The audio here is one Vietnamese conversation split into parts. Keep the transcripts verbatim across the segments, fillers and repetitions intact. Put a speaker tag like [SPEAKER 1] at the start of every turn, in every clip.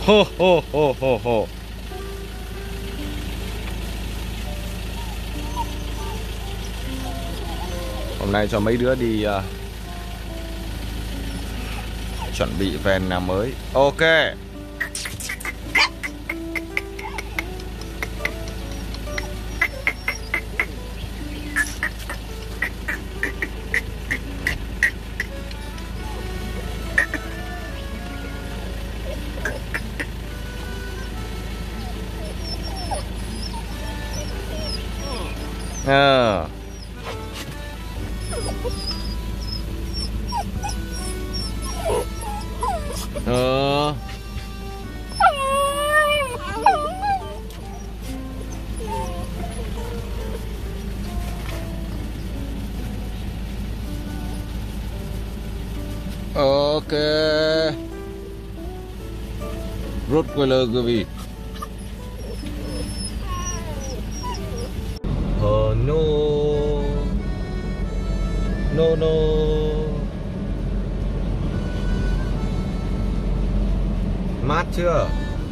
[SPEAKER 1] Hô hô hô hô hô. Hôm nay cho mấy đứa đi uh, chuẩn bị về nhà mới. Ok. Ờ. Ờ. Ok. Rottweiler quý vị. Oh no. No no. Mát chưa?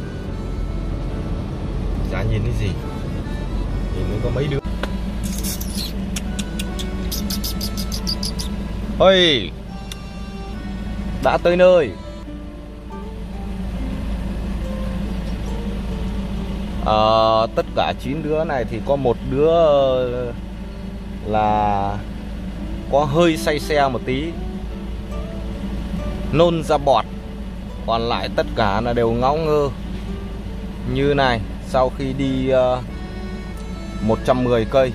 [SPEAKER 1] Chả nhìn cái gì. Nhìn mới có mấy đứa. Ôi, đã tới nơi. À, tất cả chín đứa này thì có một đứa là có hơi say xe một tí, nôn ra bọt. Còn lại tất cả là đều ngáo ngơ như này sau khi đi uh, một trăm mười cây.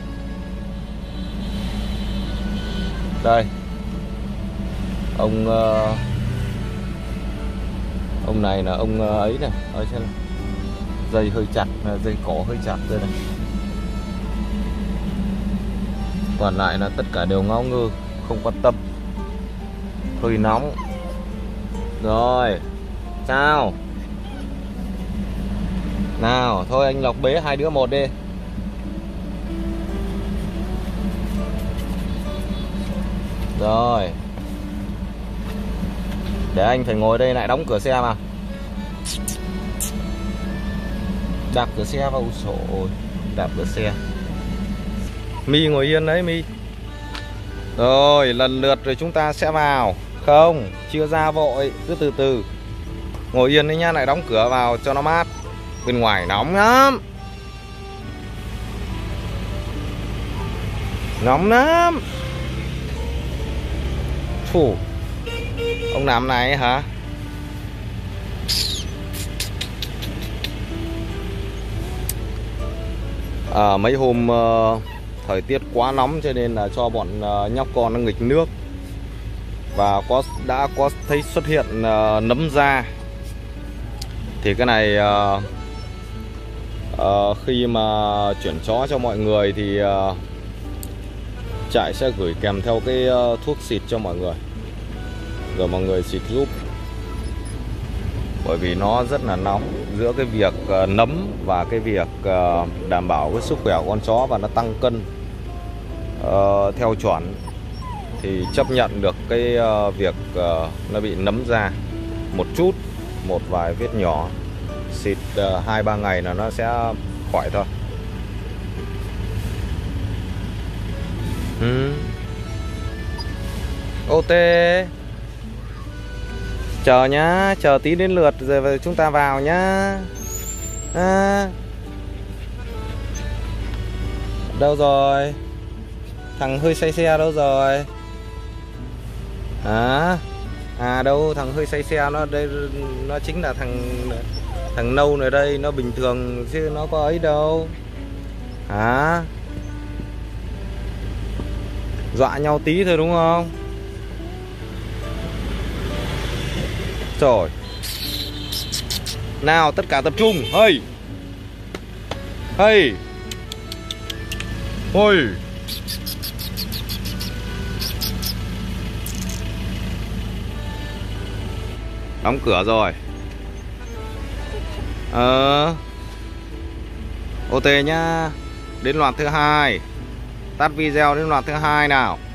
[SPEAKER 1] Đây, ông uh, ông này là ông uh, ấy này, ở trên dây hơi chặt, dây cổ hơi chặt rồi này. Còn lại là tất cả đều ngáo ngơ, không quan tâm. Hơi nóng. Rồi, sao? Nào, thôi anh Lộc bế hai đứa một đi. Rồi. Để anh phải ngồi đây lại đóng cửa xe mà. Đạp cửa xe vào sổ. Đạp cửa xe. My ngồi yên đấy My. Rồi, lần lượt rồi chúng ta sẽ vào. Không, chưa ra vội, cứ từ từ. Ngồi yên đấy nhá, lại đóng cửa vào cho nó mát. Bên ngoài nóng lắm. Nóng lắm. Phù. Ông làm này hả? À, mấy hôm uh, thời tiết quá nóng cho nên là cho bọn uh, nhóc con nó nghịch nước. Và có đã có thấy xuất hiện uh, nấm da. Thì cái này uh, uh, khi mà chuyển chó cho mọi người thì uh, trại sẽ gửi kèm theo cái uh, thuốc xịt cho mọi người, rồi mọi người xịt giúp. Bởi vì nó rất là nóng. Giữa cái việc uh, nấm và cái việc uh, đảm bảo cái sức khỏe của con chó và nó tăng cân uh, theo chuẩn, thì chấp nhận được cái uh, việc uh, nó bị nấm da một chút, một vài vết nhỏ. Xịt hai uh, ba ngày là nó sẽ khỏi thôi. ừ. ô tê. Chờ nhá, chờ tí đến lượt rồi chúng ta vào nhá. À. Đâu rồi? Thằng hơi say xe đâu rồi? À, à đâu, thằng hơi say xe nó đây, nó chính là thằng thằng nâu này đây, nó bình thường chứ nó có ấy đâu. Hả? Dọa nhau tí thôi đúng không? Rồi. Nào, tất cả tập trung. Hey. Hey. Ôi. Đóng cửa rồi. Ờ. ô tê nhá. Đến loạt thứ hai. Tắt video đến loạt thứ hai nào.